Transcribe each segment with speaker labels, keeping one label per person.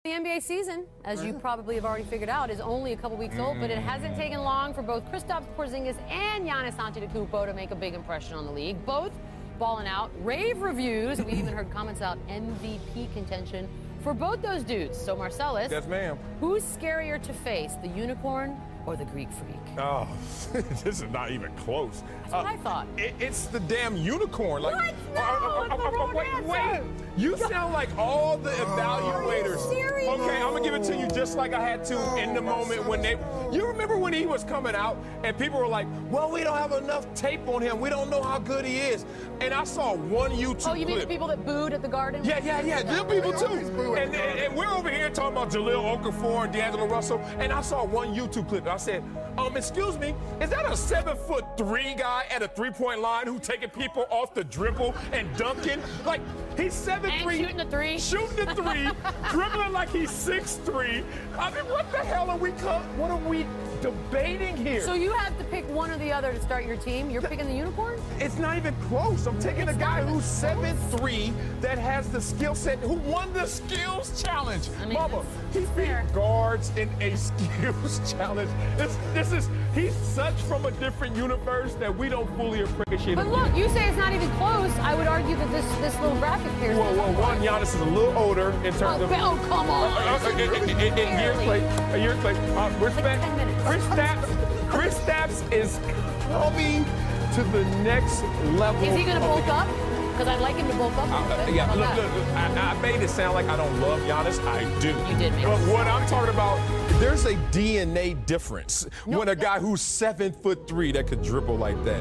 Speaker 1: The NBA season, as you probably have already figured out, is only a couple weeks old, but it hasn't taken long for both Kristaps Porzingis and Giannis Antetokounmpo to make a big impression on the league. Both balling out, rave reviews. We even heard comments about MVP contention for both those dudes. So Marcellus,
Speaker 2: yes, ma'am.
Speaker 1: Who's scarier to face, the unicorn or the Greek freak?
Speaker 2: Oh, this is not even close.
Speaker 1: That's what I thought.
Speaker 2: It's the damn unicorn. Like,
Speaker 1: what? No, it's the wrong answer.
Speaker 2: You sound like all the evaluators.
Speaker 1: Are you serious?
Speaker 2: Okay, I'm gonna give it to you just like I had to in the moment when they. You remember when he was coming out and people were like, "Well, we don't have enough tape on him. We don't know how good he is." And I saw one YouTube clip.
Speaker 1: Oh, you mean the people that booed at the Garden?
Speaker 2: Yeah. Them people too. And we're over here talking about Jahlil Okafor and D'Angelo Russell, and I saw one YouTube clip. And I said, excuse me, is that a 7'3" guy at a three-point line who taking people off the dribble and dunking? Like, he's 7'3".
Speaker 1: And shooting the three.
Speaker 2: Shooting the three, dribbling like he's 6'3". I mean, what the hell are we debating here?
Speaker 1: So you have to pick one or the other to start your team. You're picking the unicorn?
Speaker 2: It's not even close. I'm taking a guy who's 7'3", that has the skill set, who won the skills challenge.
Speaker 1: I mean,
Speaker 2: Mama, he beat guards in a skills challenge. He's such from a different universe that we don't fully appreciate.
Speaker 1: But look, you say it's not even close. I would argue that this little graphic here is
Speaker 2: one, Giannis is a little older in terms of...
Speaker 1: Oh, come on.
Speaker 2: In years play. Respect.
Speaker 1: Like 10 minutes.
Speaker 2: Kristaps is coming to the next level.
Speaker 1: Is he going to bulk up? Because I'd like him to bulk up a little bit.
Speaker 2: Yeah, look, I made it sound like I don't love Giannis. I do.
Speaker 1: You did make it.
Speaker 2: But what I'm talking about, there's a DNA difference when a guy who's 7'3" that could dribble like that.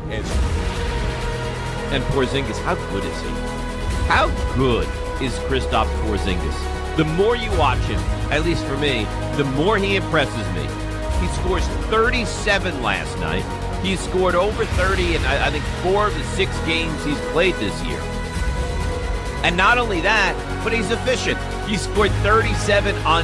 Speaker 3: And Porzingis, how good is he? How good is Kristaps Porzingis? The more you watch him, at least for me, the more he impresses me. He scores 37 last night. He scored over 30 in, I think, 4 of the 6 games he's played this year. And not only that, but he's efficient. He scored 37 on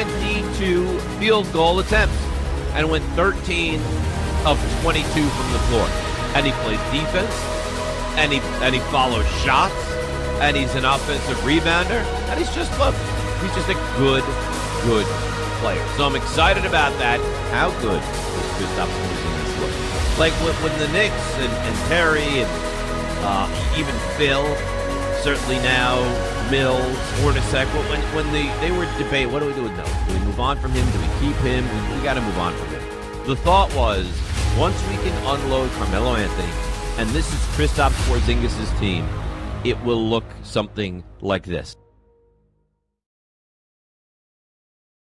Speaker 3: 22 field goal attempts and went 13 of 22 from the floor. And he plays defense, and he follows shots, and he's an offensive rebounder, and he's just a good player. So I'm excited about that. How good is Kristaps Porzingis look? Like when the Knicks and Terry and even Phil, certainly now Mills, Hornacek, when they were debating, what do we do with Mills? Do we move on from him? Do we keep him? We got to move on from him. The thought was, once we can unload Carmelo Anthony, and this is Kristaps Porzingis' team, it will look something like this.